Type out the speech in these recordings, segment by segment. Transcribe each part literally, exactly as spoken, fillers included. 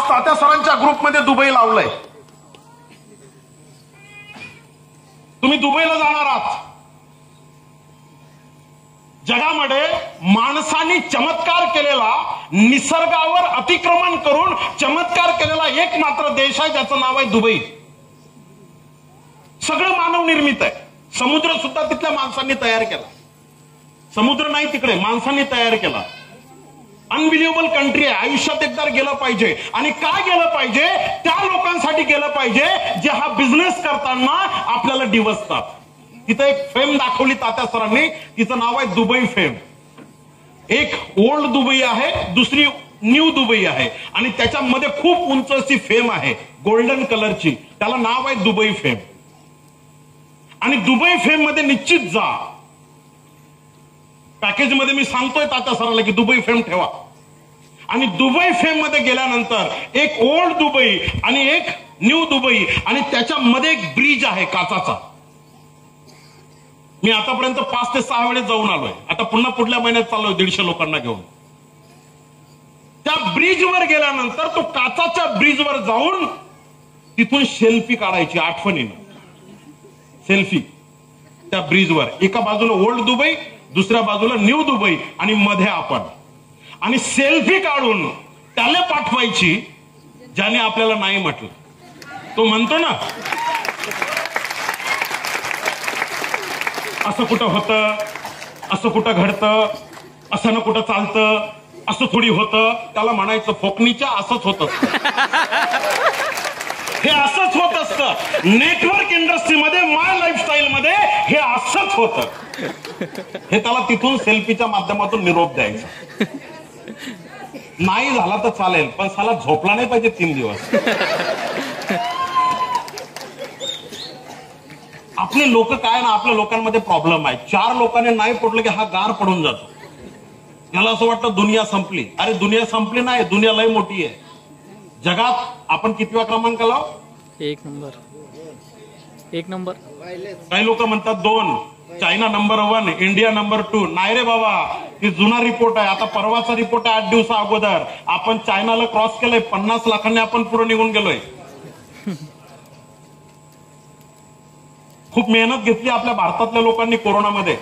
तात्या सरांच्या ग्रुपमध्ये दुबई लावलंय. तुम्ही दुबईला जाणार आहात. जगामध्ये माणसाने चमत्कार केलेला, निसर्गावर अतिक्रमण करून चमत्कार केलेला एक मात्र देश आहे ज्याचं नाव आहे दुबई. सगळं मानव निर्मित आहे. समुद्र सुद्धा तिथल्या माणसांनी तयार केला. समुद्र नाही तिकडे, माणसांनी तयार केला. अनबिलिव्हेबल कंट्री आहे. आयुष्यात एकदा गेलं पाहिजे. आणि काय गेलं पाहिजे? त्या लोकांसाठी गेलं पाहिजे जे हा बिझनेस करताना आपल्याला डिवसतात. तिथं एक फेम दाखवली तात्या सरांनी, तिचं नाव आहे दुबई फेम. एक ओल्ड दुबई आहे, दुसरी न्यू दुबई आहे, आणि त्याच्यामध्ये खूप उंच अशी फेम आहे गोल्डन कलरची. त्याला नाव आहे दुबई फेम. आणि दुबई फेम मध्ये निश्चित जा. पॅकेज मध्ये मी सांगतोय तात्या सरांना की दुबई फेम ठेवा. आणि दुबई फेम मध्ये गेल्यानंतर एक ओल्ड दुबई आणि एक न्यू दुबई, आणि त्याच्यामध्ये एक ब्रिज आहे काचाचा. मी आतापर्यंत पाच ते सहा वेळेस जाऊन आलोय. आता पुन्हा पुढल्या महिन्यात चाललोय दीडशे लोकांना घेऊन. त्या ब्रिजवर गेल्यानंतर तो काचाच्या ब्रिजवर जाऊन तिथून सेल्फी काढायची आठवणीनं. सेल्फी त्या ब्रिजवर. एका बाजूला ओल्ड दुबई, दुसऱ्या बाजूला न्यू दुबई, आणि मध्ये आपण. आणि सेल्फी काढून त्याला पाठवायची ज्याने आपल्याला नाही म्हटलं. तो म्हणतो ना असं कुठं होतं, असं कुठं घडतं, असं ना कुठं चालतं, असं थोडी होतं. त्याला म्हणायचं फोकणीच्या असंच होत असतं. हे असंच होत असतं. नेटवर्क इंडस्ट्रीमध्ये, माय लाईफस्टाईल मध्ये हे असंच होतं. हे त्याला तिथून सेल्फीच्या माध्यमातून निरोप द्यायचा. नाही झाला तर चालेल, पण साला झोपला नाही पाहिजे तीन दिवस. आपले लोक काय ना, आपल्या लोकांमध्ये प्रॉब्लेम आहे. चार लोकांनी नाही पडलं की हा गार पडून जातो. याला असं वाटतं दुनिया संपली. अरे दुनिया संपली नाही, दुनिया लय मोठी आहे. जगात आपण कितव्या क्रमांकाला? एक नंबर. एक नंबर. काही लोक म्हणतात दोन. China number one, India number two. नाही रे बाबा, ही जुना रिपोर्ट आहे. आता परवाचा रिपोर्ट आहे आठ दिवसा अगोदर. आपण चायनाला क्रॉस केलंय. पन्नास लाखांनी आपण पुढे निघून गेलोय. खूप मेहनत घेतली आपल्या भारतातल्या लोकांनी कोरोनामध्ये.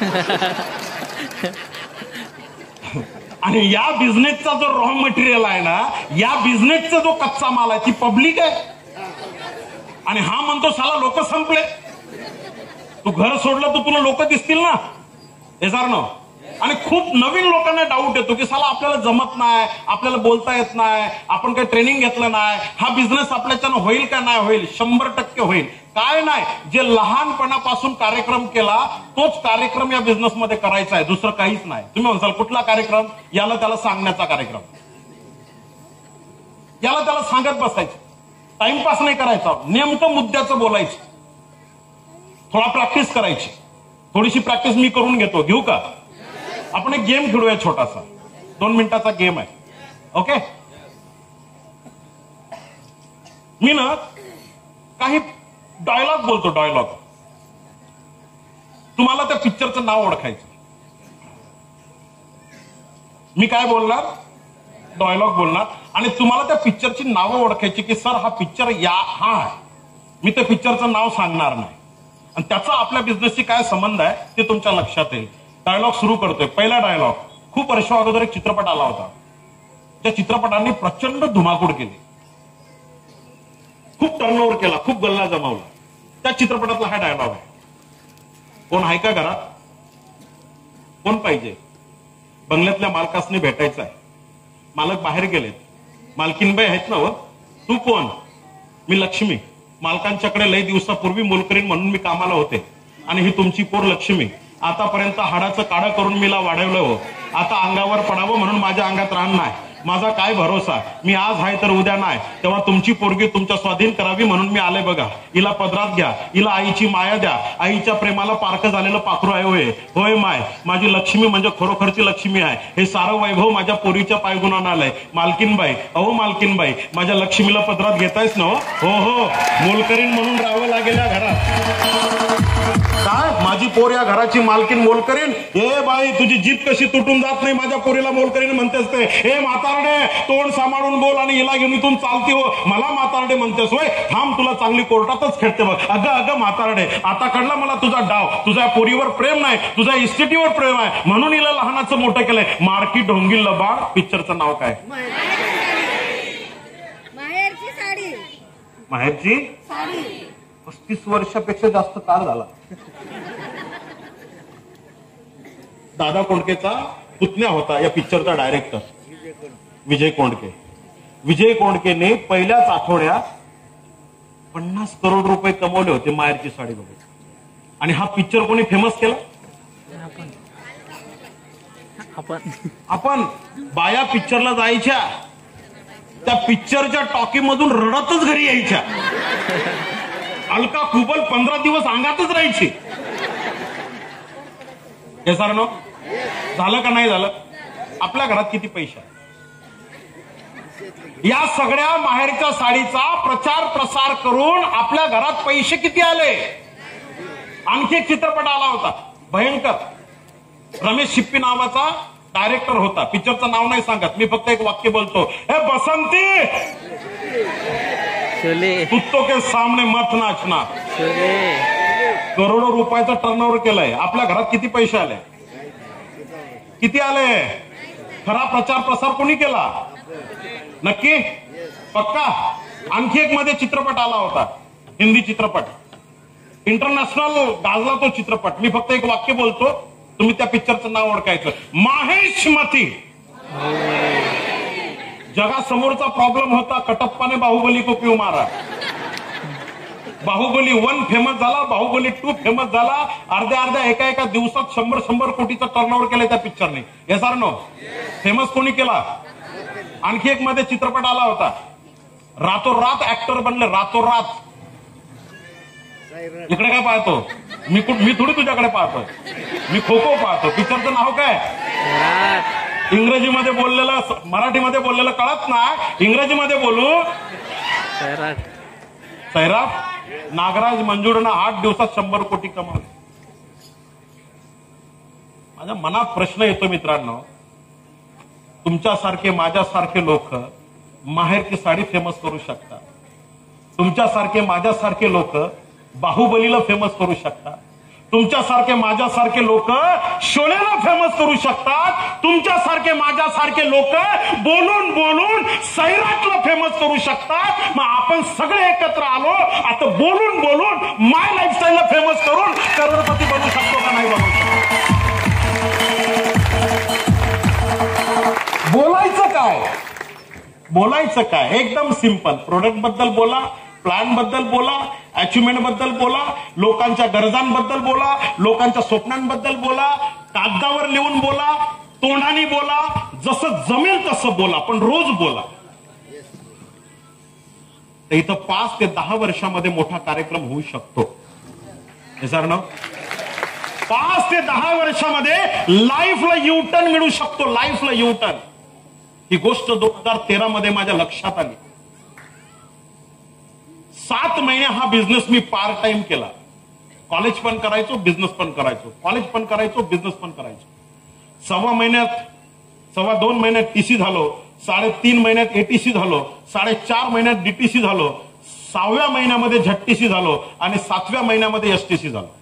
आणि या बिझनेसचा जो रॉ मटेरियल आहे ना, या बिझनेसचा जो कच्चा माल आहे ती पब्लिक आहे. आणि हा म्हणतो साला लोक संपले. तू घर सोडलं तर तुला लोक दिसतील ना, हेजार न. आणि खूप नवीन लोकांना डाऊट येतो की साला आपल्याला जमत नाही, आपल्याला बोलता येत नाही, आपण काही ट्रेनिंग घेतलं नाही, हा बिझनेस आपल्याच्यानं होईल का नाही होईल. शंभर टक्के होईल. काय नाही, जे लहानपणापासून कार्यक्रम केला तोच कार्यक्रम या बिझनेसमध्ये करायचा आहे. दुसरं काहीच नाही. तुम्ही म्हणसाल कुठला कार्यक्रम? याला त्याला सांगण्याचा कार्यक्रम. याला त्याला सांगत बसायचं. टाइमपास नाही करायचा, नेमकं मुद्द्याचं बोलायचं. थोडा प्रॅक्टिस करायची. थोडीशी प्रॅक्टिस मी करून घेतो. घेऊ का? आपण एक गेम खेळूया छोटासा. दोन मिनिटाचा गेम आहे. ओके. मी ना काही डायलॉग बोलतो. डायलॉग. तुम्हाला त्या पिक्चरचं नाव ओळखायचं. मी काय बोलणार? डायलॉग बोलणार. आणि तुम्हाला त्या पिक्चरची नावं ओळखायची की सर हा पिक्चर या हा आहे. मी त्या पिक्चरचं नाव सांगणार नाही. आणि त्याचा आपल्या बिझनेसशी काय संबंध आहे ते तुमच्या लक्षात येईल. डायलॉग सुरू करतोय. पहिला डायलॉग. खूप वर्ष अगोदर एक चित्रपट आला होता. त्या चित्रपटाने प्रचंड धुमाकूळ केली. खूप टर्नओव्हर केला, खूप गल्ला जमावला. त्या चित्रपटातला हा डायलॉग आहे. कोण आहे का घरात? कोण पाहिजे? बंगल्यातल्या मालकासने भेटायचं आहे. मालक बाहेर गेलेत. मालकीनबाई आहेत ना? व तू कोण? मी लक्ष्मी. मालकांच्याकडे लय दिवसापूर्वी मोलकरीण म्हणून मी कामाला होते. आणि ही तुमची पोर लक्ष्मी. आतापर्यंत हाडाचं काढं करून मीला वाढवलं हो. आता अंगावर पडावं म्हणून माझ्या अंगात रान नाही. माझा काय भरोसा, मी आज आहे तर उद्या नाही. तेव्हा तुमची पोरगी तुमच्या स्वाधीन करावी म्हणून मी आले बघा. हिला पदरात घ्या. हिला आईची माया द्या. आईच्या प्रेमाला पारखं झालेलं पाखरू आहे होय. होय माय, माझी लक्ष्मी म्हणजे खरोखरची लक्ष्मी आहे. हे सारं वैभव माझ्या पोरीच्या पायगुणानं आलंय. मालकीनबाई, अहो मालकीनबाई, माझ्या लक्ष्मीला पदरात घेतायच ना? हो हो, मोलकरीण म्हणून राहावं लागेल या घरात. काय माझी पोर या घराची मालकीन मोलकरीण? ए बाई, तुझी जीभ कशी तुटून जात नाही माझ्या पोरीला मोलकरीण म्हणतेस ते? हे माता म्हातारडे तोंड सांभाळून बोल आणि हिला घेऊन इथून चालती हो. मला म्हातारडे म्हणतेस होय, थांब तुला चांगली कोर्टातच खेळते बघ. अगं अगं म्हातारडे, आता कळला मला तुझा डाव. तुझ्या पोरीवर प्रेम नाही, तुझ्या इस्टेटीवर प्रेम आहे म्हणून हिला लहानाचं मोठं केलंय. मार्की ढोंगी लबाड. पिक्चरचं नाव काय? माहेरची साडी. माहेरची पस्तीस वर्षापेक्षा जास्त काळ झाला. दादा कोंडकेचा पुतण्या होता या पिक्चरचा डायरेक्टर विजय कोंडके. विजय कोंडकेने पहिल्याच आठवड्यात पन्नास करोड रुपये कमवले होते माहेरची साडी बघून. आणि हा पिक्चर कोणी फेमस केला? आपण आपण बाया पिक्चरला जायच्या, त्या पिक्चरच्या टॉकी मधून रडतच घरी यायच्या. अलका कुबल पंधरा दिवस अंगातच राहायची. हे सर नो झालं का नाही झालं? आपल्या घरात किती पैसा? या सगळ्या माहेरच्या साडीचा प्रचार प्रसार करून आपल्या घरात पैसे किती आले? आणखी एक चित्रपट आला होता भयंकर. रमेश शिप्पी नावाचा डायरेक्टर होता. पिक्चरचं नाव नाही सांगत मी, फक्त एक वाक्य बोलतो, हे बसंती कुत्तों के सामने मत नाचना. करोडो रुपयाचा टर्नओव्हर केलाय. आपल्या घरात किती पैसे आले? किती आले? खरा प्रचार प्रसार कोणी केला? नक्की पक्का. आणखी एक मध्ये चित्रपट आला होता, हिंदी चित्रपट, इंटरनॅशनल गाजला तो चित्रपट. मी फक्त एक वाक्य बोलतो, तुम्ही त्या पिक्चरचं नाव ओळखायचं, माहेशमती. जगासमोरचा प्रॉब्लेम होता कटप्पाने बाहुबली को क्यों मारा. बाहुबली वन फेमस झाला, बाहुबली टू फेमस झाला. अर्ध्या अर्ध्या एका एका दिवसात शंभर शंभर कोटीचा टर्नओव्हर केलाय त्या पिक्चरने. Yes or no? फेमस कोणी केला? आणखी एक मध्ये चित्रपट आला होता, रातोरात ऍक्टर बनले, रातोरात. इकडे काय पाहतो मी? मी थोडी तुझ्याकडे पाहतो, मी खो खो पाहतो. पिक्चरचं नाव काय? इंग्रजीमध्ये बोललेलं, मराठीमध्ये बोललेलं कळत नाही, इंग्रजीमध्ये बोलू. सैराट. नागराज मंजुळनं आठ दिवसात शंभर कोटी कमावले. माझ्या मनात प्रश्न येतो मित्रांनो, तुमच्यासारखे माझ्यासारखे लोक माहेरची साडी फेमस करू शकतात, तुमच्यासारखे माझ्यासारखे लोक बाहुबलीला फेमस करू शकतात, तुमच्यासारखे माझ्यासारखे लोक शोलेला फेमस करू शकतात, तुमच्यासारखे माझ्यासारखे लोक बोलून बोलून सैराटला फेमस करू शकतात. मग आपण सगळे एकत्र आलो, आता बोलून बोलून माय लाईफस्टाईलला फेमस करून करोडपती बनू शकतो का नाही बनू शकतो? बोलायचं काय? बोलायचं काय? एकदम सिंपल. प्रोडक्ट बद्दल बोला, प्लॅन बद्दल बोला, अचिव्हमेंट बद्दल बोला, लोकांच्या गरजांबद्दल बोला, लोकांच्या स्वप्नांबद्दल बोला, कागदावर लिहून बोला, तोंडाने बोला, जसं जमेल तसं बोला, पण रोज बोला. तर इथं पाच ते दहा वर्षामध्ये मोठा कार्यक्रम होऊ शकतो. हे सर ना, पाच ते दहा वर्षामध्ये लाईफला युटर्न मिळू शकतो, लाईफला युटर्न. ही गोष्ट दोन हजार तेरा मध्ये माझ्या लक्षात आली. सात महिने हा बिझनेस मी पार्ट टाइम केला. कॉलेज पण करायचो, बिझनेस पण करायचो, कॉलेज पण करायचो, बिझनेस पण करायचो. सव्वा महिन्यात सव्वा दोन महिन्यात टीसी झालो, साडेतीन महिन्यात एटीसी झालो, साडेचार महिन्यात डीटीसी झालो, सहाव्या महिन्यामध्ये झटटीसी झालो आणि सातव्या महिन्यामध्ये एसटीसी झालो.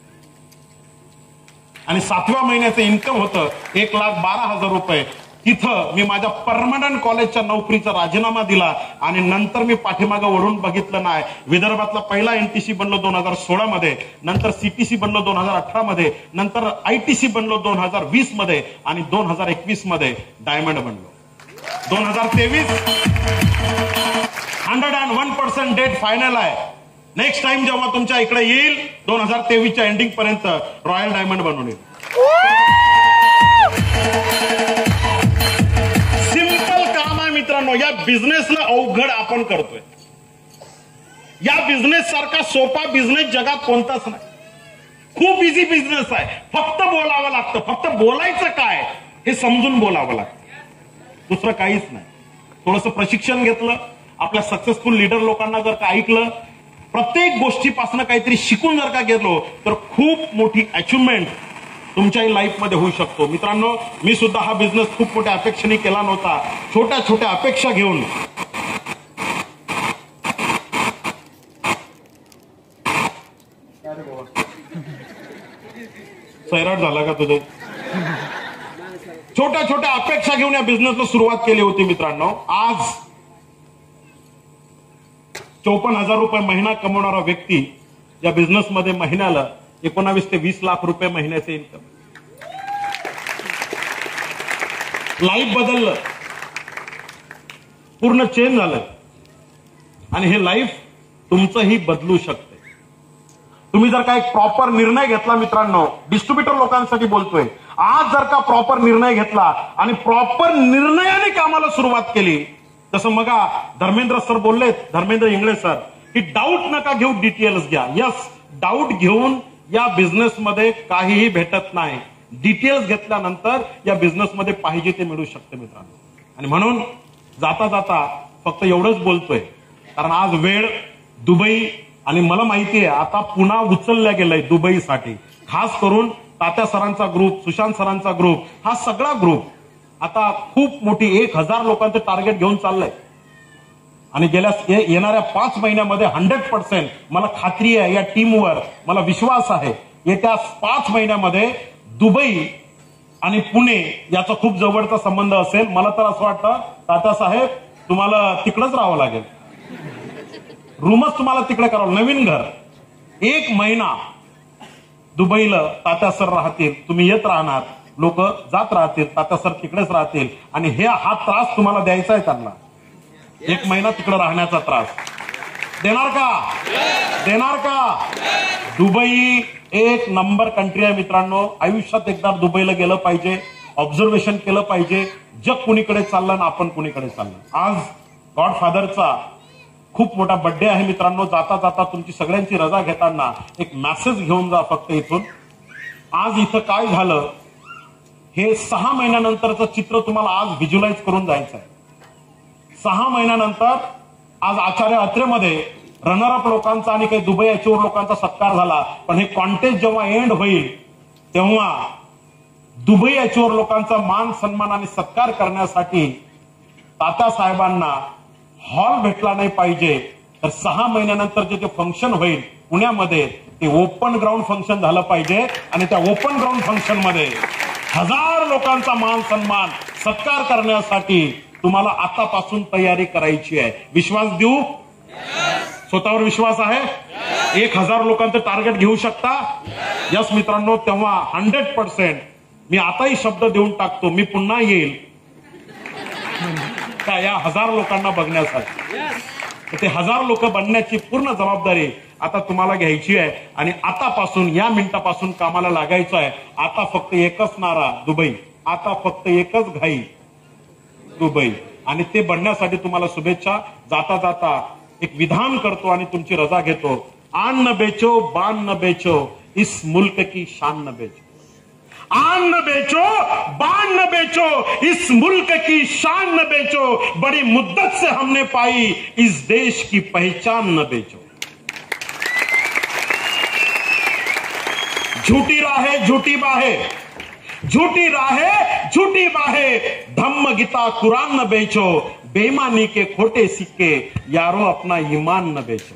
आणि सातव्या महिन्याचं इन्कम होतं एक लाख बारा हजार रुपये. तिथं मी माझ्या परमनंट कॉलेजच्या नोकरीचा राजीनामा दिला आणि नंतर मी पाठीमागं वळून बघितलं नाही. विदर्भातला पहिला एनटीसी बनलो दोन हजार सोळा मध्ये, नंतर सीटीसी बनलो दोन हजार अठरा मध्ये, नंतर आयटीसी बनलो दोन हजार वीस मध्ये आणि दोन हजार एकवीस मध्ये डायमंड बनलो. दोन हजार तेवीस hundred and one percent date final आहे. नेक्स्ट टाइम जेव्हा तुमच्या इकडे येईल दोन हजार तेवीसच्या एंडिंग पर्यंत रॉयल डायमंड बनवून येईल. मित्रांनो, या बिझनेसला अवघड आपण करतोय. या बिझनेस सारखा सोपा बिझनेस जगात कोणताच नाही. खूप इझी बिझनेस आहे. फक्त बोलावं लागतं. फक्त बोलायचं काय हे समजून बोलावं लागतं, दुसरं काहीच नाही. थोडंसं प्रशिक्षण घेतलं, आपल्या सक्सेसफुल लीडर लोकांना जर का ऐकलं, प्रत्येक गोष्टीपासून काहीतरी शिकून जर का गेलो तर खूप मोठी अचिव्हमेंट तुमच्याही लाईफमध्ये होऊ शकतो. मित्रांनो, मी सुद्धा हा बिझनेस खूप मोठ्या अपेक्षेने केला नव्हता. छोट्या छोट्या अपेक्षा घेऊन सैराट झाला का तुझे? छोट्या छोट्या अपेक्षा घेऊन या बिझनेसला सुरुवात केली होती. मित्रांनो, आज चौपन्न हजार रुपये महिना कमवणारा व्यक्ती या बिझनेसमध्ये महिन्याला एकोणावीस ते वीस लाख रुपये महिन्याचे इन्कम. लाईफ बदललं, पूर्ण चेंज झालं आणि हे लाईफ तुमचंही बदलू शकते. तुम्ही जर का एक प्रॉपर निर्णय घेतला, मित्रांनो, डिस्ट्रीब्युटर लोकांसाठी बोलतोय, आज जर का प्रॉपर निर्णय घेतला आणि प्रॉपर निर्णयाने कामाला सुरुवात केली, जसं मग धर्मेंद्र सर बोलले, धर्मेंद्र इंगळे सर, की डाऊट नका घेऊ, डिटेल्स घ्या. यस, डाऊट घेऊन या बिझनेसमध्ये काहीही भेटत नाही. डिटेल्स घेतल्यानंतर या बिझनेसमध्ये पाहिजे ते मिळू शकते मित्रांनो. आणि म्हणून जाता जाता फक्त एवढंच बोलतोय, कारण आज वेळ दुबई आणि मला माहिती आहे आता पुन्हा उचलल्या गेलाय दुबईसाठी. खास करून तात्या सरांचा ग्रुप, सुशांत सरांचा ग्रुप, हा सगळा ग्रुप आता खूप मोठी एक हजार लोकांचं टार्गेट घेऊन चाललंय. आणि गेल्या येणाऱ्या पाच महिन्यामध्ये हंड्रेड पर्सेंट मला खात्री आहे, या टीमवर मला विश्वास आहे, येत्या पाच महिन्यामध्ये दुबई आणि पुणे याचा खूप जवळचा संबंध असेल. मला तर असं वाटतं तात्या साहेब तुम्हाला तिकडेच राहावं लागेल, रूमच तुम्हाला तिकडे करावं, नवीन घर. एक महिना दुबईला तात्या सर राहतील, तुम्ही येत राहणार, लोक जात राहतील, तात्या सर तिकडेच राहतील आणि हे हा त्रास तुम्हाला द्यायचा आहे त्यांना. एक महिना तिकडे राहण्याचा त्रास देणार का? देणार का? दुबई एक नंबर कंट्री आहे मित्रांनो. आयुष्यात एकदा दुबईला गेलं पाहिजे, ऑब्झर्वेशन केलं पाहिजे. जग कुणीकडे चाललं ना आपण कुणीकडे चाललं. आज गॉडफादरचा खूप मोठा बर्थडे आहे मित्रांनो. जाता जाता तुमची सगळ्यांची रजा घेताना एक मेसेज घेऊन जा फक्त इथून. आज इथं काय झालं हे सहा महिन्यानंतरचं चित्र तुम्हाला आज व्हिज्युअलाइज करून जायचं आहे. सहा महिन्यानंतर आज आचार्य अत्रेमध्ये रनरअप लोकांचा आणि काही दुबई अचीवर लोकांचा सत्कार झाला, पण हे कॉन्टेस्ट जेव्हा एंड होईल तेव्हा दुबई अचीवर लोकांचा मान सन्मान आणि सत्कार करण्यासाठी तात्या साहेबांना हॉल भेटला नाही पाहिजे, तर सहा महिन्यानंतर जे ते फंक्शन होईल पुण्यामध्ये ते ओपन ग्राउंड फंक्शन झालं पाहिजे. आणि त्या ओपन ग्राउंड फंक्शन मध्ये हजार लोकांचा मान सन्मान सत्कार करण्यासाठी तुम्हाला आतापासून तयारी करायची आहे. विश्वास देऊ? स्वतःवर विश्वास आहे? एक हजार लोकांचं टार्गेट घेऊ शकता? यस मित्रांनो, तेव्हा हंड्रेड पर्सेंट मी आताही शब्द देऊन टाकतो, मी पुन्हा येईल का या हजार लोकांना बघण्यासाठी. ते हजार लोक बनण्याची पूर्ण जबाबदारी आता तुम्हाला घ्यायची आहे आणि आतापासून या मिनिटापासून कामाला लागायचं आहे. आता फक्त एकच नारा दुबई, आता फक्त एकच घाई दुबई. आणि ते बनण्यासाठी तुम्हाला शुभेच्छा. जाता जाता एक विधान करतो आणि तुमची रजा घेतो. आन न बेचो, बान न बेचो, इस मुल्क की शान न बेचो. आन न बेचो, बान न बेचो, इस मुल्क की शान न बेचो, बड़ी मुद्दत से हमने पाई इस देश की पहचान न बेचो. झूठी राहे झूठी बाहे, झूठी राहे झूठी बाहे, धम्म गीता कुरान न बेचो, बेईमानी के खोटे सिक्के, यारो अपना ईमान न बेचो.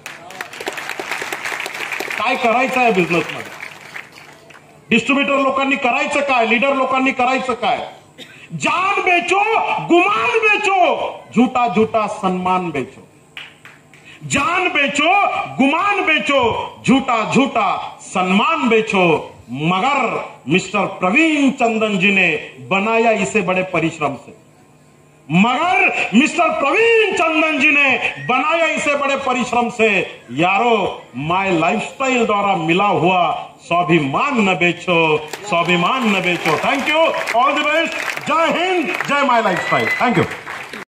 काय करायचं आहे बिझनेसमध्ये? डिस्ट्रीब्युटर लोकांनी करायचं काय? लीडर लोकांनी करायचं काय? जान बेचो, गुमान बेचो, झूठा झूठा सन्मान बेचो. जान बेचो, गुमान बेचो, झूठा झूठा सम्मान बेचो. मगर मिस्टर प्रवीण चंदन जी ने बनाया इसे बड़े परिश्रम से. मगर मिस्टर प्रवीण चंदन जी ने बनाया इसे बड़े परिश्रम से. यारो, माय लाइफस्टाइल द्वारा मिला हुआ स्वाभिमान न बेचो, स्वाभिमान न बेचो. Thank you, all the best. जय हिंद, जय माय लाइफस्टाइल. Thank you.